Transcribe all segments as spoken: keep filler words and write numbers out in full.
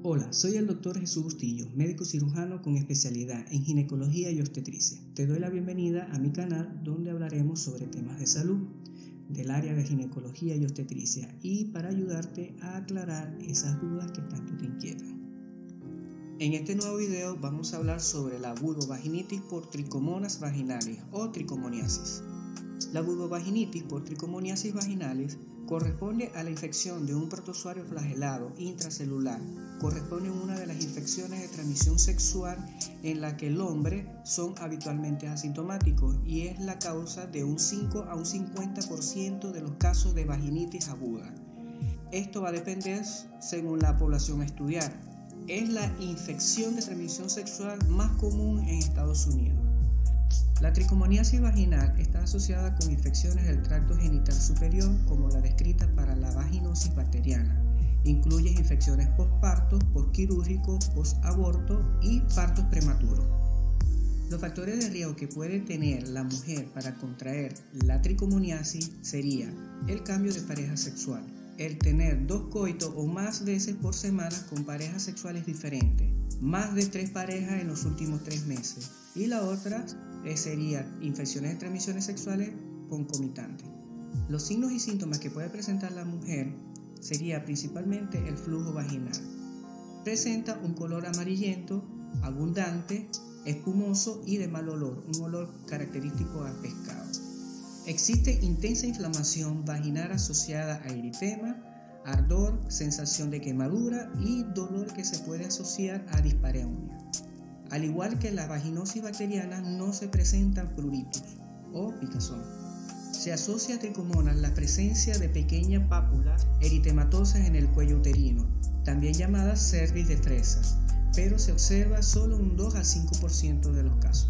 Hola, soy el doctor Jesús Bustillo, médico cirujano con especialidad en ginecología y obstetricia. Te doy la bienvenida a mi canal donde hablaremos sobre temas de salud del área de ginecología y obstetricia y para ayudarte a aclarar esas dudas que tanto te inquietan. En este nuevo video vamos a hablar sobre la vulvovaginitis por tricomonas vaginales o tricomoniasis. La vulvovaginitis por tricomoniasis vaginales corresponde a la infección de un protozoario flagelado intracelular. Corresponde a una de las infecciones de transmisión sexual en la que el hombre son habitualmente asintomáticos y es la causa de un cinco a un cincuenta por ciento de los casos de vaginitis aguda. Esto va a depender según la población a estudiar. Es la infección de transmisión sexual más común en Estados Unidos. La tricomoniasis vaginal está asociada con infecciones del tracto genital superior como la descrita para la vaginosis bacteriana. Incluye infecciones postparto, postquirúrgico, postaborto y partos prematuros. Los factores de riesgo que puede tener la mujer para contraer la tricomoniasis sería el cambio de pareja sexual, el tener dos coitos o más veces por semana con parejas sexuales diferentes, más de tres parejas en los últimos tres meses y la otra sería infecciones de transmisiones sexuales concomitantes. Los signos y síntomas que puede presentar la mujer sería principalmente el flujo vaginal. Presenta un color amarillento, abundante, espumoso y de mal olor, un olor característico a pescado. Existe intensa inflamación vaginal asociada a eritema, ardor, sensación de quemadura y dolor que se puede asociar a dispareunia. Al igual que la vaginosis bacteriana, no se presentan pruritos o picazón. Se asocia a tricomonas la presencia de pequeñas pápulas eritematosas en el cuello uterino, también llamadas cervix de fresa, pero se observa solo un dos al cinco por ciento de los casos.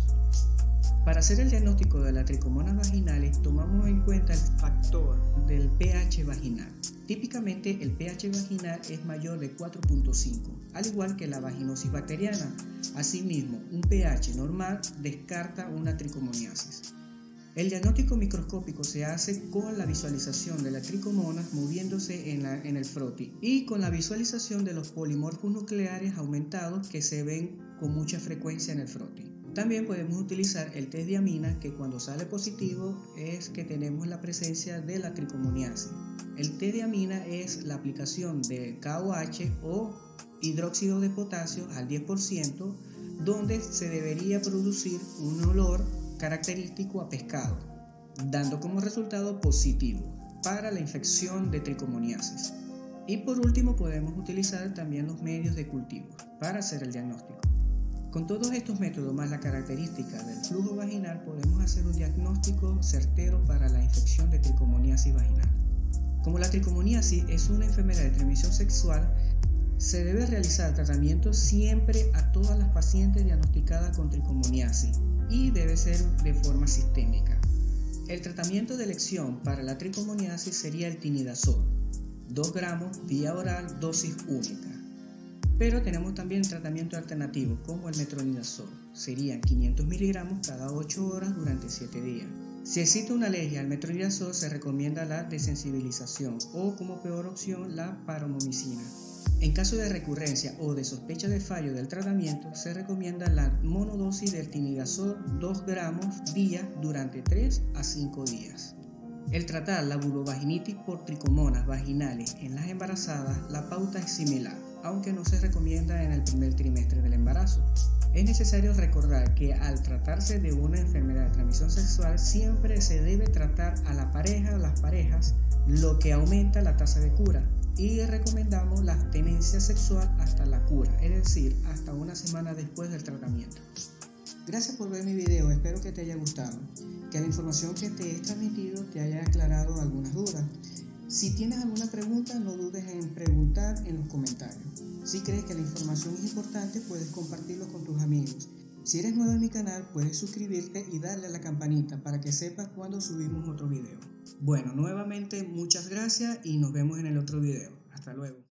Para hacer el diagnóstico de las tricomonas vaginales, tomamos en cuenta el factor del pH vaginal. Típicamente el pH vaginal es mayor de cuatro punto cinco, al igual que la vaginosis bacteriana. Asimismo, un pH normal descarta una tricomoniasis. El diagnóstico microscópico se hace con la visualización de las tricomonas moviéndose en, la, en el frotis y con la visualización de los polimorfos nucleares aumentados que se ven con mucha frecuencia en el frotis. También podemos utilizar el test de amina, que cuando sale positivo es que tenemos la presencia de la tricomoniasis. El test de amina es la aplicación de K O H o hidróxido de potasio al diez por ciento, donde se debería producir un olor característico a pescado, dando como resultado positivo para la infección de tricomoniasis. Y por último podemos utilizar también los medios de cultivo para hacer el diagnóstico. Con todos estos métodos más la característica del flujo vaginal podemos hacer un diagnóstico certero para la infección de tricomoniasis vaginal. Como la tricomoniasis es una enfermedad de transmisión sexual, se debe realizar tratamiento siempre a todas las pacientes diagnosticadas con tricomoniasis y debe ser de forma sistémica. El tratamiento de elección para la tricomoniasis sería el tinidazol, dos gramos vía oral, dosis única. Pero tenemos también tratamiento alternativo como el metronidazol, serían quinientos miligramos cada ocho horas durante siete días. Si existe una alergia al metronidazol, se recomienda la desensibilización o como peor opción la paromomicina. En caso de recurrencia o de sospecha de fallo del tratamiento, se recomienda la monodosis del tinidazol dos gramos día durante tres a cinco días. El tratar la vulvovaginitis por tricomonas vaginales en las embarazadas, la pauta es similar, aunque no se recomienda en el primer trimestre del embarazo. Es necesario recordar que al tratarse de una enfermedad de transmisión sexual siempre se debe tratar a la pareja o las parejas, lo que aumenta la tasa de cura, y recomendamos la abstenencia sexual hasta la cura, es decir, hasta una semana después del tratamiento. Gracias por ver mi video, espero que te haya gustado, que la información que te he transmitido te haya aclarado algunas dudas. Si tienes alguna pregunta, no dudes en preguntar en los comentarios. Si crees que la información es importante, puedes compartirlo con tus amigos. Si eres nuevo en mi canal, puedes suscribirte y darle a la campanita para que sepas cuando subimos otro video. Bueno, nuevamente muchas gracias y nos vemos en el otro video. Hasta luego.